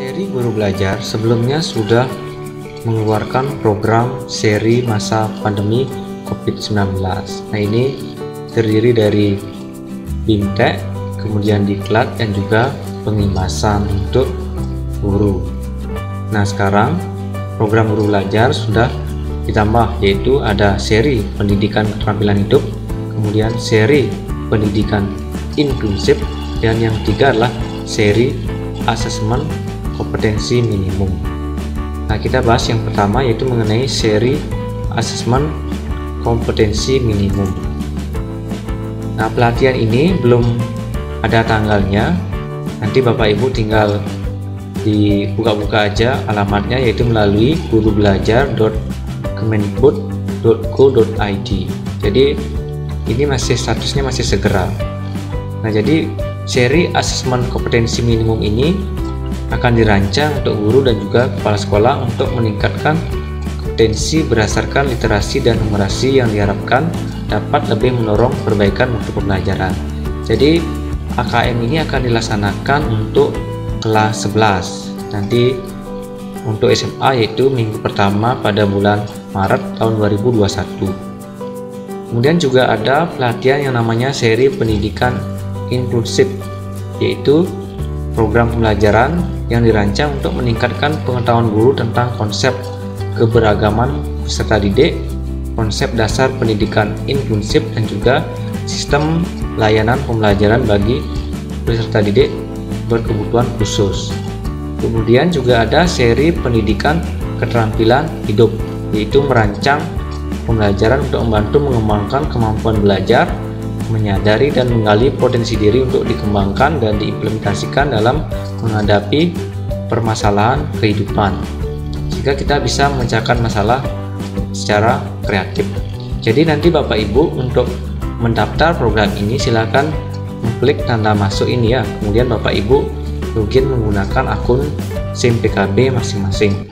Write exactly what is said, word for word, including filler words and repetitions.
Seri Guru Belajar sebelumnya sudah mengeluarkan program seri masa pandemi covid sembilan belas. Nah, ini terdiri dari BIMTEK, kemudian diklat, dan juga pengimasan untuk guru. Nah, sekarang program Guru Belajar sudah ditambah, yaitu ada seri pendidikan keterampilan hidup, kemudian seri pendidikan inklusif, dan yang ketiga adalah seri asesmen kompetensi minimum. Nah, kita bahas yang pertama, yaitu mengenai seri asesmen kompetensi minimum. Nah, pelatihan ini belum ada tanggalnya, nanti Bapak Ibu tinggal dibuka-buka aja alamatnya, yaitu melalui gurubelajar dot kemendikbud dot go dot i d. Jadi ini masih statusnya masih segera. Nah, jadi seri asesmen kompetensi minimum ini akan dirancang untuk guru dan juga kepala sekolah untuk meningkatkan kompetensi berdasarkan literasi dan numerasi yang diharapkan dapat lebih mendorong perbaikan mutu pembelajaran. Jadi A K M ini akan dilaksanakan untuk kelas sebelas. Nanti untuk S M A yaitu minggu pertama pada bulan Maret tahun dua ribu dua puluh satu. Kemudian juga ada pelatihan yang namanya seri pendidikan inklusif, yaitu program pembelajaran yang dirancang untuk meningkatkan pengetahuan guru tentang konsep keberagaman peserta didik, konsep dasar pendidikan inklusif, dan juga sistem layanan pembelajaran bagi peserta didik berkebutuhan khusus. Kemudian juga ada seri pendidikan keterampilan hidup, yaitu merancang pembelajaran untuk membantu mengembangkan kemampuan belajar, menyadari dan menggali potensi diri untuk dikembangkan dan diimplementasikan dalam menghadapi permasalahan kehidupan, sehingga kita bisa memecahkan masalah secara kreatif. Jadi nanti Bapak Ibu untuk mendaftar program ini silakan klik tanda masuk ini ya, kemudian Bapak Ibu login menggunakan akun SIM P K B masing-masing.